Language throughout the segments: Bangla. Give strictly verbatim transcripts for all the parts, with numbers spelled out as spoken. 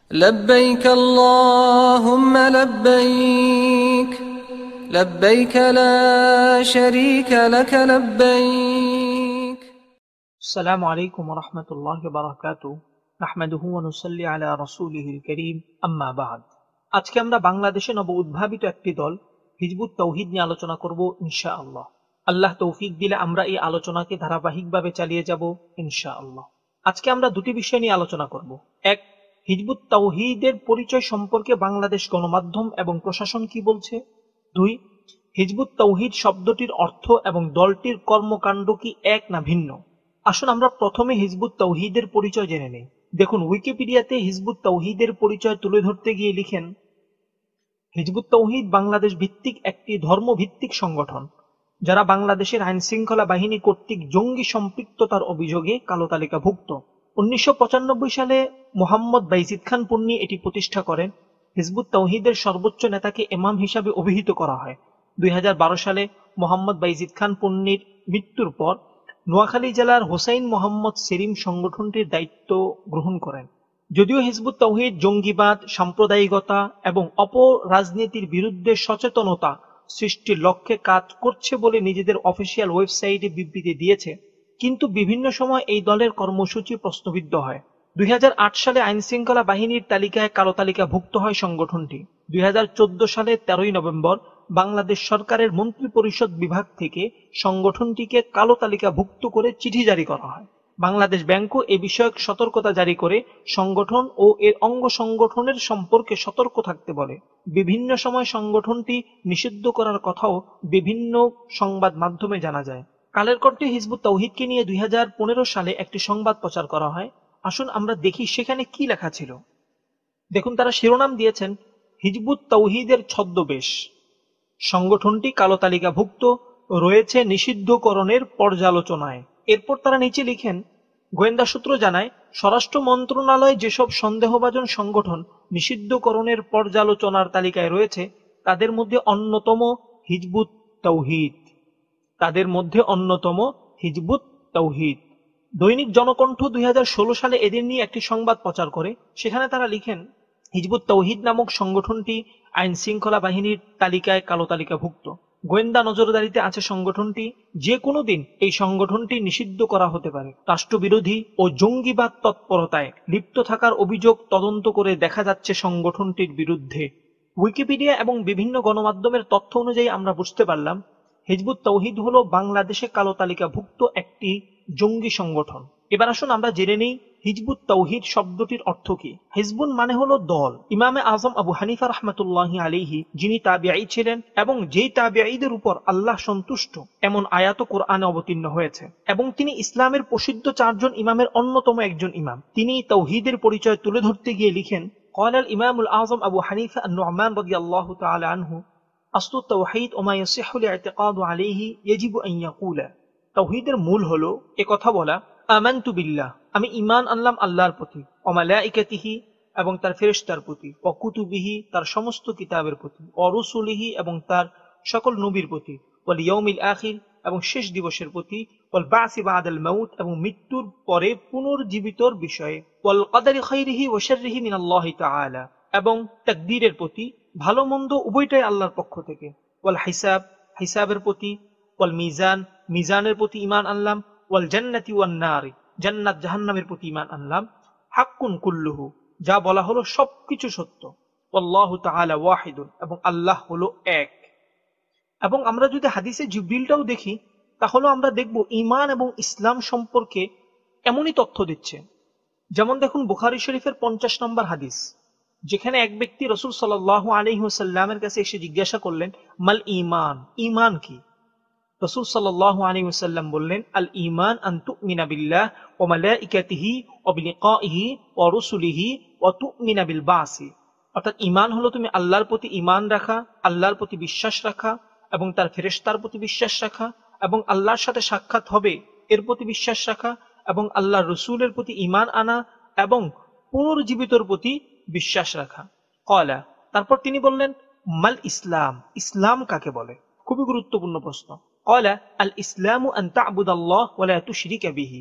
لبيك اللهم لبيك لبيك لا شريك لك لبيك السلام عليكم ورحمة الله وبركاته نحمده ونصلي على رسوله الكريم أما بعد আজকে আমরা বাংলাদেশে নব উদ্ভাবিত একটি দল হিজবুত তাওহীদ নিয়ে আলোচনা করব ইনশাআল্লাহ। আল্লাহ তৌফিক দিলে আমরা এই আলোচনাকে ধারাবাহিকভাবে চালিয়ে যাব ইনশাআল্লাহ। আজকে আমরা দুটি বিষয় নিয়ে আলোচনা করব। এক, হিজবুত তাওহীদের পরিচয় সম্পর্কে বাংলাদেশ গণমাধ্যম এবং প্রশাসন কি বলছে। দুই, হিজবুত তাওহীদ শব্দটির অর্থ এবং দলটির কর্মকাণ্ড কি এক না ভিন্ন। আসুন আমরা প্রথমে হিজবুত তাওহীদের পরিচয় জেনে নেই। দেখুন, উইকিপিডিয়াতে হিজবুত তাওহীদের পরিচয় তুলে ধরতে গিয়ে লিখেন, হিজবুত তাওহীদ বাংলাদেশ ভিত্তিক একটি ধর্মভিত্তিক সংগঠন যারা বাংলাদেশের আইন শৃঙ্খলা বাহিনী কর্তৃক জঙ্গি সম্পৃক্ততার অভিযোগে কালো তালিকাভুক্ত। উনিশশো পঁচানব্বই সালে মোহাম্মদ বাইজিদ খান পন্নী এটি প্রতিষ্ঠা করেন। হিজবুত তাওহীদের সর্বোচ্চ নেতাকে ইমাম হিসাবে অভিহিত করা হয়। দুই হাজার বারো সালে মোহাম্মদ বাইজিদ খান পন্নীর মৃত্যুর পর নোয়াখালী জেলার হোসাইন মোহাম্মদ সেলিম সংগঠনটির দায়িত্ব গ্রহণ করেন। যদিও হিজবুত তাওহীদ জঙ্গিবাদ, সাম্প্রদায়িকতা এবং অপরাজনীতির বিরুদ্ধে সচেতনতা সৃষ্টির লক্ষ্যে কাজ করছে বলে নিজেদের অফিসিয়াল ওয়েবসাইটে বিবৃতি দিয়েছে, কিন্তু বিভিন্ন সময় এই দলের কর্মসূচি প্রশ্নবিদ্ধ হয়। দুই হাজার আট সালে আইন শৃঙ্খলা বাহিনীর তালিকায় কালো তালিকাভুক্ত হয় সংগঠনটি। দুই হাজার চোদ্দ সালে তেরোই নভেম্বর বাংলাদেশ সরকারের মন্ত্রী পরিষদ বিভাগ থেকে সংগঠনটিকে কালো তালিকাভুক্ত করে চিঠি জারি করা হয়। বাংলাদেশ ব্যাংকও এ বিষয়ক সতর্কতা জারি করে সংগঠন ও এর অঙ্গ সংগঠনের সম্পর্কে সতর্ক থাকতে বলে। বিভিন্ন সময় সংগঠনটি নিষিদ্ধ করার কথাও বিভিন্ন সংবাদ মাধ্যমে জানা যায়। কালের কণ্ঠে হিজবুত তাওহীদকে নিয়ে দুই হাজার পনেরো সালে একটি সংবাদ প্রচার করা হয়। আসুন আমরা দেখি সেখানে কি লেখা ছিল। দেখুন, তারা শিরোনাম দিয়েছেন, হিজবুত তাওহীদের ছদ্মবেশ, সংগঠনটি কালো তালিকাভুক্ত, রয়েছে নিষিদ্ধকরণের পর্যালোচনায়। এরপর তারা নিচে লিখেন, গোয়েন্দা সূত্র জানায় স্বরাষ্ট্র মন্ত্রণালয় যেসব সন্দেহভাজন সংগঠন নিষিদ্ধকরণের পর্যালোচনার তালিকায় রয়েছে তাদের মধ্যে অন্যতম হিজবুত তাওহীদ তাদের মধ্যে অন্যতম হিজবুত তাওহীদ দৈনিক জনকণ্ঠ দুই হাজার ষোলো সালে এদের নিয়ে একটি সংবাদ প্রচার করে। সেখানে তারা লিখেন, হিজবুত তাওহীদ নামক সংগঠনটি আইন শৃঙ্খলা বাহিনীর তালিকায় কালো তালিকাভুক্ত। গোয়েন্দা নজরদারিতে আছে সংগঠনটি। যে কোনো দিন এই সংগঠনটি নিষিদ্ধ করা হতে পারে। রাষ্ট্রবিরোধী ও জঙ্গিবাদ তৎপরতায় লিপ্ত থাকার অভিযোগ তদন্ত করে দেখা যাচ্ছে সংগঠনটির বিরুদ্ধে। উইকিপিডিয়া এবং বিভিন্ন গণমাধ্যমের তথ্য অনুযায়ী আমরা বুঝতে পারলাম হিজবুত তাওহীদ হলো বাংলাদেশে কালো তালিকাভুক্ত একটি জঙ্গি সংগঠন। এবার আসুন আমরা জেনে নেই হিজবুত তাওহীদ শব্দটির অর্থ কি। হিজবুন মানে হলো দল। ইমামে আজম আবু হানিফা রাহমাতুল্লাহি আলাইহি, যিনি তাবিঈ ছিলেন এবং যেই তাবিঈদের উপর আল্লাহ সন্তুষ্ট এমন আয়াত কোরআনে অবতীর্ণ হয়েছে, এবং তিনি ইসলামের প্রসিদ্ধ চারজন ইমামের অন্যতম একজন ইমাম। তিনি তাওহীদের পরিচয় তুলে ধরতে গিয়ে লিখেন, قال الإمام الأعظم أبو حنيفة النعمان رضي الله تعالى عنه أصل التوحيد وما يصح الاعتقاد عليه يجب أن يقول। তাওহীদের মূল হলো এ কথা বলা, আমানতু বিল্লাহ, আমি ঈমান আনলাম আল্লাহর প্রতি, ওয়া মালাইকাতিহি, এবং তার ফেরেশতার প্রতি, ওয়া কুতুবিহি, তার সমস্ত কিতাবের প্রতি, ওয়া রুসুলিহি, এবং তার সকল নবীর প্রতি, ওয়াল ইয়াউমিল আখির, এবং শেষ দিবসের প্রতি, ওয়াল বাসি বাদাল মাউত, এবং মৃত্যুর পরে পুনর্জীবিতর বিষয়ে, ওয়াল কদরি খাইরিহি ওয়া শাররিহি মিনাল্লাহি তাআলা, এবং তাকদীরের প্রতি, ভালো মন্দ উভয়টাই আল্লাহর পক্ষ থেকে, ওয়াল হিসাব, হিসাবের প্রতি, ওয়াল মিজান, মিজানের প্রতি ঈমান আনলাম, ওয়াল জান্নাতি ওয়ান নারি, জান্নাত জাহান্নামের প্রতি ঈমান আনলাম, হাক্কুন কুল্লুহু, যা বলা হলো সবকিছু সত্য, আল্লাহু তাআলা ওয়াহিদুন, এবং আল্লাহ হলো এক। এবং আমরা যদি হাদিসে জিবরিলটাও দেখি তাহলে আমরা দেখব ঈমান এবং ইসলাম সম্পর্কে এমনই তথ্য দিচ্ছে। যেমন দেখুন, বুখারী শরীফের পঞ্চাশ নম্বর হাদিস, যেখানে এক ব্যক্তি রাসূল সাল্লাল্লাহু আলাইহি ওয়াসাল্লামের কাছে এসে জিজ্ঞাসা করলেন, মাল ঈমান, ঈমান কি? রাসূল সাল্লাল্লাহু আলাইহি ওয়াসাল্লাম বললেন, আল ঈমান আন তুমিনা বিল্লাহ ওয়া মালাইকাতিহি ওয়া বিলিকাইহি ওয়া রুসুলিহি ওয়া তুমিনা বিল বাসি। অর্থাৎ ঈমান হলো তুমি আল্লাহর প্রতি ঈমান রাখা, আল্লাহর প্রতি বিশ্বাস রাখা, এবং তার ফেরেশতার প্রতি বিশ্বাস রাখা, এবং আল্লাহর সাথে সাক্ষাৎ হবে এর প্রতি বিশ্বাস রাখা, এবং আল্লাহর রসুলের প্রতি ঈমান আনা, এবং পুনর্জীবিতর প্রতি বিশ্বাস রাখা। কলা, তারপর তিনি বললেন, মাল ইসলাম, ইসলাম কাকে বলে? খুবই গুরুত্বপূর্ণ প্রশ্ন। কলা আল ইসলামু আন তা'বুদাল্লাহ ওয়া লা তুশরিকা বিহি।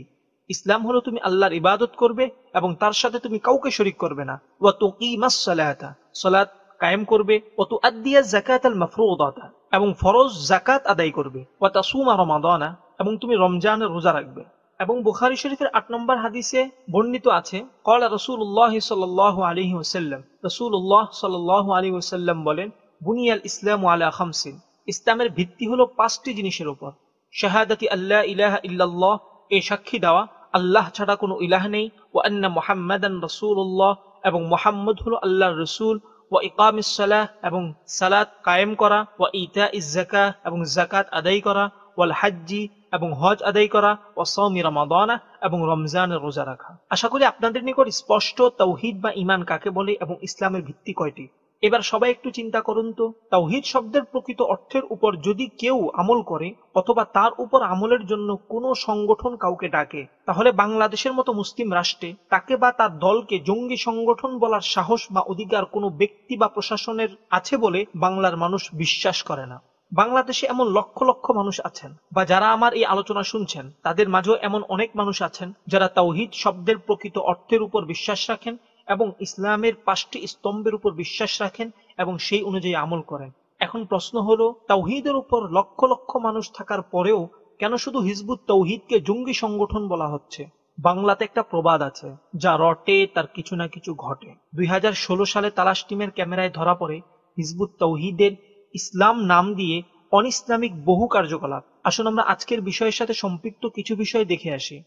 ইসলাম হলো তুমি আল্লাহর ইবাদত করবে এবং তার সাথে তুমি কাউকে শরীক করবে না। ওয়া তুকিমাস সালাতা, সালাত কায়েম করবে। ওয়া তুআদ্দিয়াজ যাকাতাল মাফরুদাতা, এবং ফরজ যাকাত আদায় করবে। ওয়া তাসুমা রমাদানা, এবং তুমি রমজানের রোজা রাখবে। এবং বুখারী শরীফের আট নম্বর হাদিসে বর্ণিত আছে, ক্বালা রাসূলুল্লাহ সাল্লাল্লাহু আলাইহি ওয়াসাল্লাম, রাসূলুল্লাহ সাল্লাল্লাহু আলাইহি ওয়াসাল্লাম বলেন, বুনিয়াল ইসলামু আলা খামসিন, ইসলামের ভিত্তি হলো পাঁচটি জিনিসের উপর। শাহাদাতি আল্লা ইলাহা ইল্লাল্লাহ, এ সাক্ষী দেওয়া আল্লাহ ছাড়া কোনো ইলাহ নেই। ওয়া আন্না মুহাম্মাদান রাসূলুল্লাহ, এবং মুহাম্মদ হলো আল্লাহর রাসূল। ওয়া ইকামিস সালাহ, এবং সালাত কায়েম করা। ওয়া ইতাইজ যাকাহ, এবং যাকাত আদায় করা। ওয়াল হাজ্জি, এবং হজ আদায় করা। ওয়া সাওমি রমাদানা, এবং রমজানের রোজা রাখা। আশা করি আপনাদের নিকট স্পষ্ট তাওহীদ বা ঈমান কাকে বলে এবং ইসলামের ভিত্তি কয়টি। এবার সবাই একটু চিন্তা করুন তো, তাওহীদ শব্দের প্রকৃত অর্থের উপর যদি কেউ আমল করে অথবা তার উপর আমলের জন্য কোনো সংগঠন কাউকে ডাকে, তাহলে বাংলাদেশের মতো মুসলিম রাষ্ট্রে তাকে বা তার দলকে জঙ্গি সংগঠন বলার সাহস বা অধিকার কোনো ব্যক্তি বা প্রশাসনের আছে বলে বাংলার মানুষ বিশ্বাস করে না। বাংলাদেশে এমন লক্ষ লক্ষ মানুষ আছেন, বা যারা আমার এই আলোচনা শুনছেন তাদের মাঝেও এমন অনেক মানুষ আছেন যারা তাওহীদ শব্দের প্রকৃত অর্থের উপর বিশ্বাস রাখেন এবং ইসলামের পাঁচটি স্তম্ভের উপর বিশ্বাস রাখেন এবং সেই অনুযায়ী আমল করেন। এখন প্রশ্ন হলো, তাওহীদের উপর লক্ষ লক্ষ মানুষ থাকার পরেও কেন শুধু হিজবুত তাওহীদকে জঙ্গি সংগঠন বলা হচ্ছে? বাংলাতে একটা প্রবাদ আছে, যা রটে তার কিছু না কিছু ঘটে। দুই হাজার ষোলো সালে তালাশ টিমের ক্যামেরায় ধরা পড়ে হিজবুত তাওহীদের ইসলাম নাম দিয়ে অনিসলামিক বহু কার্যকলাপ। আসুন আমরা আজকের বিষয়ের সাথে সম্পৃক্ত কিছু বিষয় দেখে আসি।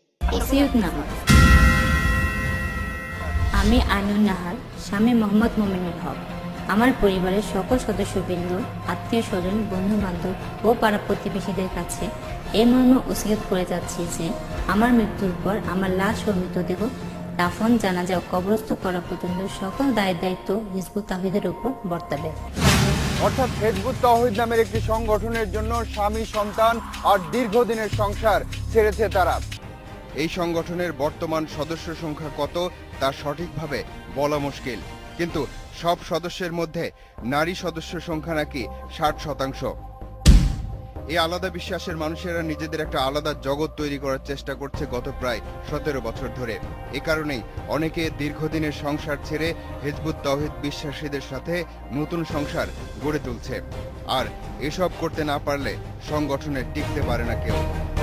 আমি আমিনুন নাহার, স্বামী মোহাম্মদ মুমিনুল হক। আমার পরিবারের সকল সদস্যবৃন্দ, আত্মীয় স্বজন, বন্ধু বান্ধব ও পাড়া প্রতিবেশীদের কাছে এই মর্মে ওসিয়ত করে যাচ্ছি যে আমার মৃত্যুর পর আমার লাশ ও মৃতদেহ দাফন, জানাজা ও কবরস্থ করা পর্যন্ত সকল দায়ের দায়িত্ব হিজবুত তাওহীদের উপর বর্তাবে। অর্থাৎ হিজবুত তাওহীদ নামের একটি সংগঠনের জন্য স্বামী, সন্তান আর দীর্ঘদিনের সংসার ছেড়েছে তারা। এই সংগঠনের বর্তমান সদস্য সংখ্যা কত তা সঠিকভাবে বলা মুশকিল, কিন্তু সব সদস্যের মধ্যে নারী সদস্য সংখ্যা নাকি ষাট শতাংশ। এই আলাদা বিশ্বাসের মানুষেরা নিজেদের একটা আলাদা জগৎ তৈরি করার চেষ্টা করছে গত প্রায় সতেরো বছর ধরে। এ কারণেই অনেকে দীর্ঘদিনের সংসার ছেড়ে হিজবুত তাওহীদ বিশ্বাসীদের সাথে নতুন সংসার গড়ে তুলছে। আর এসব করতে না পারলে সংগঠনে টিকতে পারে না কেউ।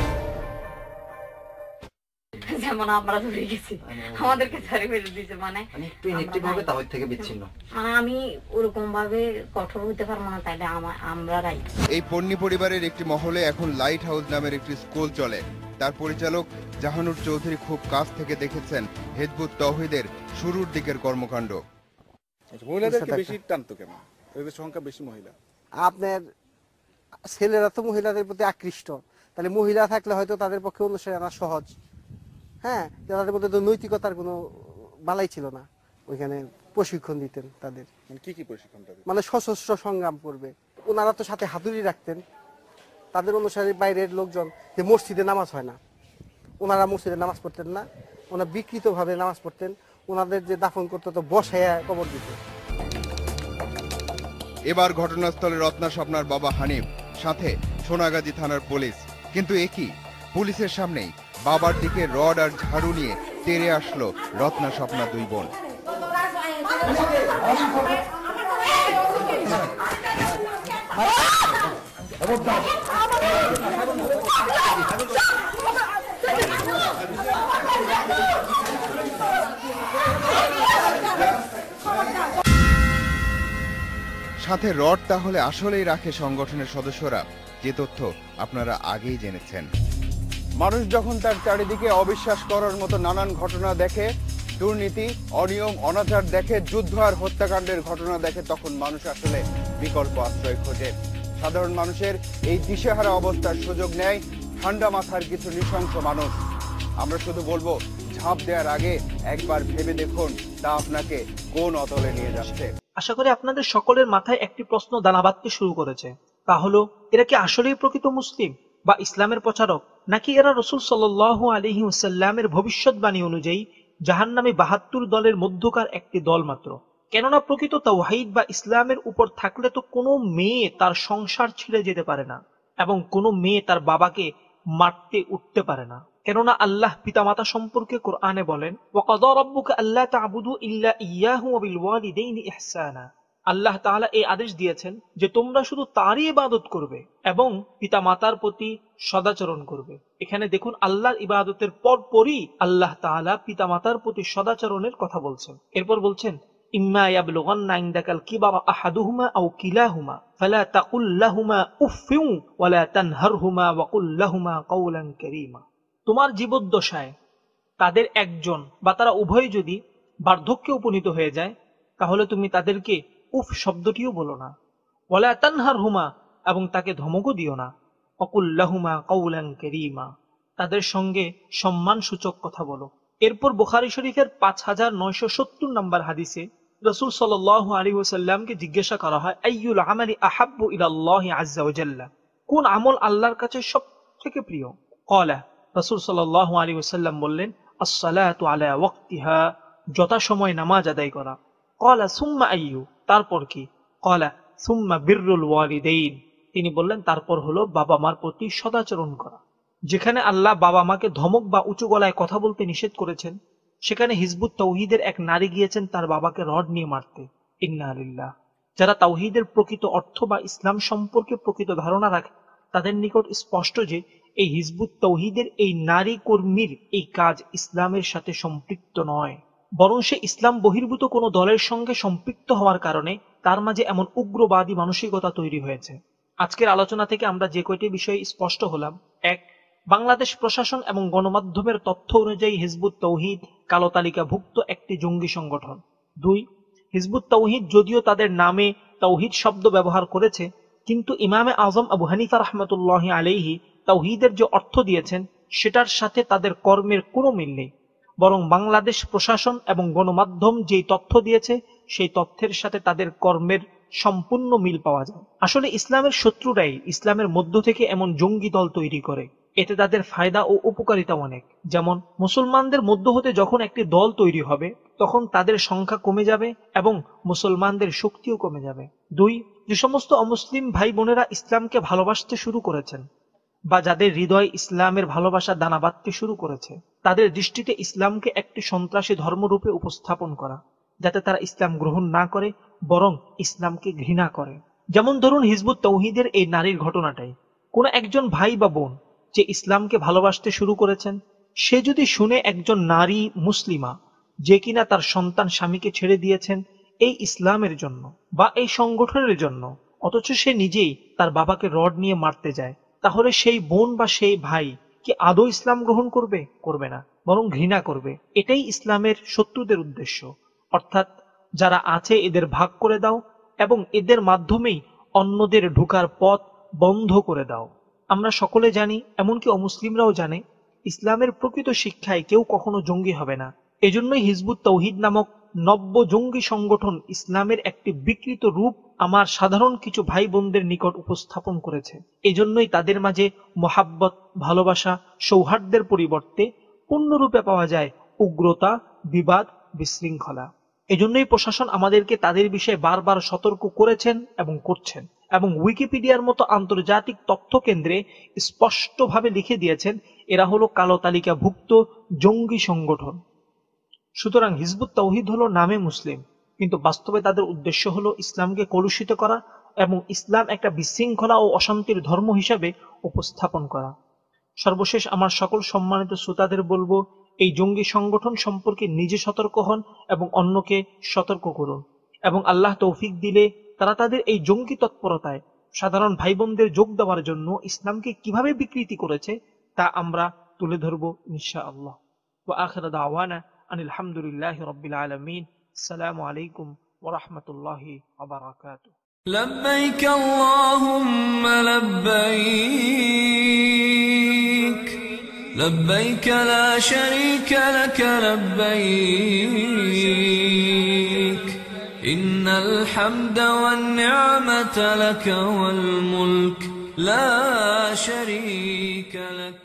যেমন আমরা ধরে গেছি, আমাদেরকে ছাড়ি ফেলে দিয়েছে, মানে একটু ইনেকটিভ ভাবে তাওহীদ থেকে বিচ্ছিন্ন। মানে আমি ওরকম ভাবে কঠোর হইতে পারবো না, তাইলে আমরা রাই। এই পন্নী পরিবারের একটি মহলে এখন লাইট হাউস নামের একটি স্কুল চলে। তার পরিচালক জাহানুর চৌধুরী খুব কাছ থেকে দেখেছেন হিজবুত তাওহীদের শুরুর দিকের কর্মকাণ্ড। মহিলাদেরকে বেশি টানতো কেন? এদের সংখ্যা বেশি মহিলা। আপনার ছেলেরা তো মহিলাদের প্রতি আকৃষ্ট, তাহলে মহিলা থাকলে হয়তো তাদের পক্ষে অনুসরণ আনা সহজ। হ্যাঁ, তাদের মধ্যে তো নৈতিকতার কোনো বালাই ছিল না। ওইখানে প্রশিক্ষণ দিতেন তাদের। কি কি প্রশিক্ষণ? মানে সশস্ত্র সংগ্রাম করবে। ওনারা তো সাথে হাতুড়ি রাখতেন। তাদের অনুসারী বাইরের লোকজন, যে মসজিদে নামাজ হয় না, ওনারা মসজিদে নামাজ পড়তেন না, ওনারা বিকৃত ভাবে নামাজ পড়তেন। ওনাদের যে দাফন করতে তো বসায়া কবর দিত। এবার ঘটনাস্থলে রত্না স্বপ্নার বাবা হানিফ, সাথে সোনাগাজী থানার পুলিশ। কিন্তু একই পুলিশের সামনেই বাবার দিকে রড আর ঝাড়ু নিয়ে তেড়ে আসলো রত্না স্বপ্না দুই বোন। সাথে রড তাহলে আসলেই রাখে সংগঠনের সদস্যরা, যে তথ্য আপনারা আগেই জেনেছেন। মানুষ যখন তার চারিদিকে অবিশ্বাস করার মতো নানান ঘটনা দেখে, দুর্নীতি, অনিয়ম, অনাচার দেখে, যুদ্ধ আর হত্যাকাণ্ডের ঘটনা দেখে, তখন মানুষ আসলে বিকল্প আশ্রয় খোঁজে। সাধারণ মানুষের এই দিশেহারা অবস্থার সুযোগ নেয় ঠান্ডা মাথার কিছু নৃশংস মানুষ। আমরা শুধু বলবো, ঝাঁপ দেওয়ার আগে একবার ভেবে দেখুন তা আপনাকে কোন অতলে নিয়ে যাচ্ছে। আশা করি আপনাদের সকলের মাথায় একটি প্রশ্ন দানা বাঁধতে শুরু করেছে, তা হলো, এরা কি আসলেই প্রকৃত মুসলিম বা ইসলামের প্রচারক, নাকি এরা রাসূল সাল্লাল্লাহু আলাইহি ওয়াসাল্লামের ভবিষ্যৎবাণী অনুযায়ী জাহান্নামী বাহাত্তর দলের মধ্যকার একটি দল মাত্র? কেননা প্রকৃত তাওহীদ বা ইসলামের উপর থাকলে তো কোনো মেয়ে তার সংসার ছেড়ে যেতে পারে না এবং কোনো মেয়ে তার বাবাকে মারতে উঠতে পারে না। কেননা আল্লাহ পিতামাতা সম্পর্কে কোরআনে বলেন, ওয়াকাযা রাব্বুকা আল্লা তা'বুদু ইল্লা ইয়্যাহু ওয়া বিল ওয়ালিদাইনি ইহসানা। আল্লাহ তাআলা এই আদেশ দিয়েছেন যে তোমরা শুধু তারই ইবাদত করবে এবং পিতামাতার প্রতি সদাচরণ করবে। এখানে দেখুন আল্লাহর ইবাদতের পরপরই আল্লাহ তাআলা পিতামাতার প্রতি সদাচরণের কথা বলছেন। এরপর বলছেন, ইম্মা ইয়াবলুগান্না ইনদাকাল কিবারা আহাদুহুমা আও কিলাহুমা ফালা তাকুল লাহুমা উফফিউ ওয়া লা তানহারহুমা ওয়া কুল লাহুমা কাওলান কারীমা। তোমার জীবদ্দশায় তাদের একজন বা তারা উভয় যদি বার্ধক্যে উপনীত হয়ে যায়, তাহলে তুমি তাদেরকে উফ শব্দটিও বলো না, ওয়ালা তানহারহুমা এবং তাকে ধমকও দিও না, ওয়া কুল লাহুমা কাওলান কারীমা তাদের সঙ্গে সম্মানসূচক কথা বলো। এরপর বুখারী শরীফের পাঁচ হাজার নয়শো সত্তর নম্বর হাদিসে রাসূল সাল্লাল্লাহু আলাইহি ওয়াসাল্লামকে জিজ্ঞাসা করা হয়, আইয়ুল আমালি আহাব্বু ইলাল্লাহি আযজা ওয়া জাল্লা, কোন আমল আল্লাহর কাছে সবথেকে প্রিয়? ক্বালা, রাসূল সাল্লাল্লাহু আলাইহি ওয়াসাল্লাম বললেন, আস-সালাতু আলা ওয়াক্তিহা, যথাসময়ে নামাজ আদায় করা। ক্বালা সুম্মা আইয়ু, তারপর কি? ক্বালা সুম্মা বিররুল ওয়ালিদাইন, তিনি বললেন তারপর হলো বাবা মার প্রতি সদাচরণ করা। যেখানে আল্লাহ বাবা মাকে ধমক বা উঁচু গলায় কথা বলতে নিষেধ করেছেন, সেখানে হিজবুত তাওহীদের এক নারী গিয়েছেন তার বাবাকে রড নিয়ে মারতে। ইন্না লিল্লাহ। যারা তাওহীদের প্রকৃত অর্থ বা ইসলাম সম্পর্কে প্রকৃত ধারণা রাখে, তাদের নিকট স্পষ্ট যে এই হিজবুত তাওহীদের এই নারী কর্মীর এই কাজ ইসলামের সাথে সম্পৃক্ত নয়, বরং সে ইসলাম বহির্ভূত কোনো দলের সঙ্গে সম্পৃক্ত হওয়ার কারণে তার মাঝে এমন উগ্রবাদী মানসিকতা তৈরি হয়েছে। আজকের আলোচনা থেকে আমরা যে কয়টি বিষয়ে স্পষ্ট হলাম: এক, বাংলাদেশ প্রশাসন এবং গণমাধ্যমের তথ্য অনুযায়ী হিজবুত তাওহীদ কালো তালিকাভুক্ত একটি জঙ্গি সংগঠন। দুই, হিজবুত তাওহীদ যদিও তাদের নামে তাওহীদ শব্দ ব্যবহার করেছে, কিন্তু ইমামে আজম আবু হানিফা রাহমাতুল্লাহি আলাইহি তাওহীদের যে অর্থ দিয়েছেন সেটার সাথে তাদের কর্মের কোনো মিল নেই, বরং বাংলাদেশ প্রশাসন এবং গণমাধ্যম যেই তথ্য দিয়েছে সেই তথ্যের সাথে তাদের কর্মের সম্পূর্ণ মিল পাওয়া যায়। আসলে ইসলামের শত্রুরাই ইসলামের মধ্য থেকে এমন জঙ্গি দল তৈরি করে, এতে তাদের ফায়দা ও উপকারিতা অনেক। যেমন মুসলমানদের মধ্য হতে যখন একটি দল তৈরি হবে, তখন তাদের সংখ্যা কমে যাবে এবং মুসলমানদের শক্তিও কমে যাবে। দুই, যে সমস্ত অমুসলিম ভাই বোনেরা ইসলামকে ভালোবাসতে শুরু করেছেন বা যাদের হৃদয় ইসলামের ভালোবাসা দানা বাঁধতে শুরু করেছে, তাদের দৃষ্টিতে ইসলামকে একটি সন্ত্রাসী ধর্মরূপে উপস্থাপন করা, যাতে তারা ইসলাম গ্রহণ না করে বরং ইসলামকে ঘৃণা করে। যেমন ধরুন হিজবুত তাওহীদের এই নারীর ঘটনাটাই। কোন একজন ভাই বা বোন যে ইসলামকে ভালোবাসতে শুরু করেছেন, সে যদি শুনে একজন নারী মুসলিমা যে কিনা তার সন্তান স্বামীকে ছেড়ে দিয়েছেন এই ইসলামের জন্য বা এই সংগঠনের জন্য, অথচ সে নিজেই তার বাবাকে রড নিয়ে মারতে যায়, তাহলে সেই বোন বা সেই ভাই কি আদৌ ইসলাম গ্রহণ করবে? করবে না, বরং ঘৃণা করবে। এটাই ইসলামের শত্রুদের উদ্দেশ্য, অর্থাৎ যারা আছে এদের ভাগ করে দাও এবং এদের মাধ্যমেই অন্যদের ঢোকার পথ বন্ধ করে দাও। আমরা সকলে জানি, এমনকি অমুসলিমরাও জানে, ইসলামের প্রকৃত শিক্ষায় কেউ কখনো জঙ্গি হবে না। এজন্যই হিজবুত তাওহীদ নামক নব্য জঙ্গি সংগঠন ইসলামের একটি বিকৃত রূপ আমার সাধারণ কিছু ভাই বোনদের নিকট উপস্থাপন করেছে। এজন্যই তাদের মাঝে মোহাব্বত, ভালোবাসা, সৌহার্দ্যের পরিবর্তে পূর্ণরূপে পাওয়া যায় উগ্রতা, বিবাদ, বিশৃঙ্খলা। এজন্যই প্রশাসন আমাদেরকে তাদের বিষয়ে বারবার সতর্ক করেছেন এবং করছেন, এবং উইকিপিডিয়ার মতো আন্তর্জাতিক তথ্য কেন্দ্রে স্পষ্টভাবে লিখে দিয়েছেন এরা হলো কালো তালিকাভুক্ত জঙ্গি সংগঠন। সুতরাং হিজবুত তাওহীদ হলো নামে মুসলিম, কিন্তু বাস্তবে তাদের উদ্দেশ্য হলো ইসলামকে কলুষিত করা এবং ইসলাম একটা বিশৃঙ্খলা ও অশান্তির ধর্ম হিসাবে উপস্থাপন করা। সর্বশেষ আমার সকল সম্মানিত শ্রোতাদের বলবো, এই জঙ্গি সংগঠন সম্পর্কে নিজে সতর্ক হন এবং অন্যকে সতর্ক করুন, এবং আল্লাহ তৌফিক দিলে তারা তাদের এই জঙ্গি তৎপরতায় সাধারণ ভাই বোনদের যোগ দেওয়ার জন্য ইসলামকে কিভাবে বিকৃতি করেছে তা আমরা তুলে ধরবো ইনশাআল্লাহ। ওয়া আখিরু দাওয়ানা আনিল হামদুলিল্লাহি রাব্বিল আলামিন। আসসালামু আলাইকুম ওয়া রাহমাতুল্লাহি ওয়া বারাকাতুহু। لبيك اللهم لبيك لبيك لا شريك لك لبيك إن الحمد والنعمة لك والملك لا شريك لك